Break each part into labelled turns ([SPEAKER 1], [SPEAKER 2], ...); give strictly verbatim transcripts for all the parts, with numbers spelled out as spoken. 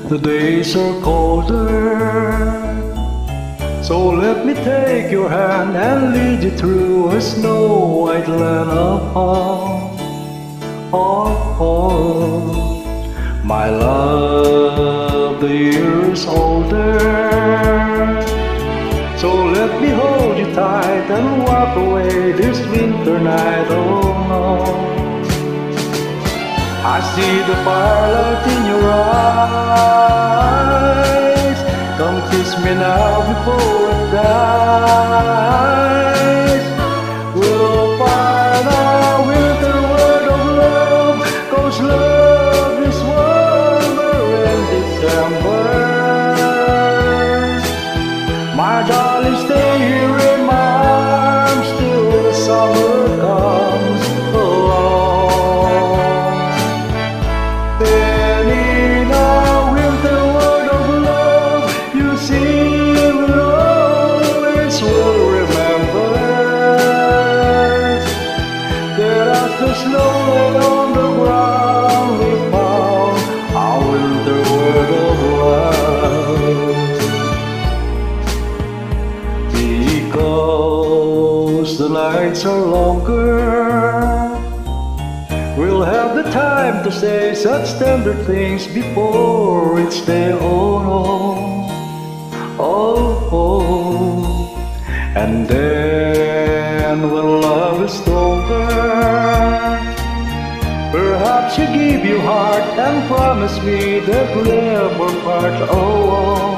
[SPEAKER 1] The days are colder, so let me take your hand and lead you through a snow-white land of home. Oh, oh, my love, the years older, so let me hold you tight and walk away this winter night. Oh no, I see the firelight in your eyes. Come kiss me now before it dies. We'll find our winter word of love, 'cause love is warmer in December. My darling, stay here in my arms till the summer comes along. Then in our winter word of love, you see we'll always will remember that as the snow lay on the ground, we found our winter word of love. Because the nights are longer, we'll have the time to say such tender things before it's day. Oh no, oh, oh. And then when love is over, perhaps you give your heart and promise me the glamour part. Oh, oh.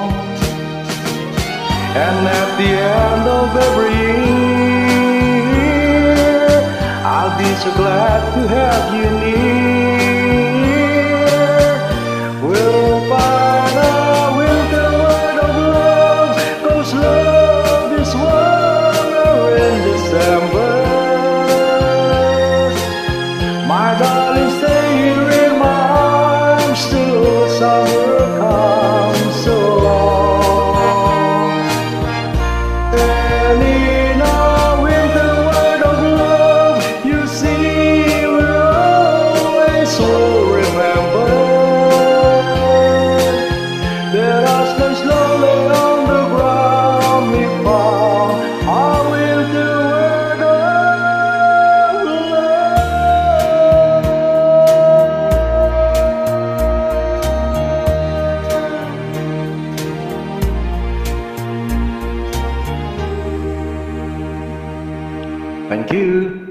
[SPEAKER 1] And at the end of every year, I'll be so glad to have you near. We'll find our winter word of love, 'cause love is warmer in December. My darling, stay here in my arms till summer comes along. And in our winter word of love, you see we'll always will remember that as the snow lay on the ground, we found our winter word of love. Thank you.